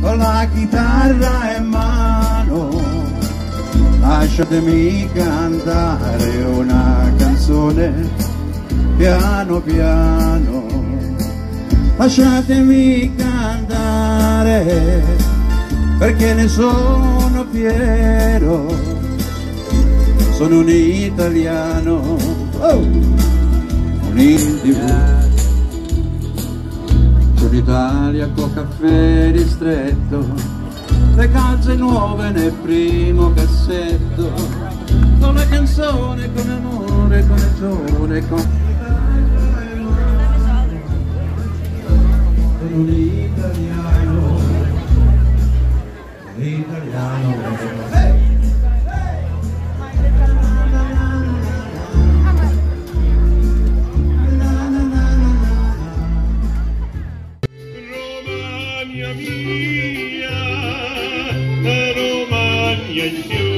con la chitarra in mano, lasciatemi cantare una canzone piano piano, lasciatemi cantare perché ne sono fiero, sono un italiano, un individuo. L'Italia con caffè ristretto, le calze nuove nel primo cassetto, con la canzone, con amore, con ragione, con un italiano, un italiano. Romagna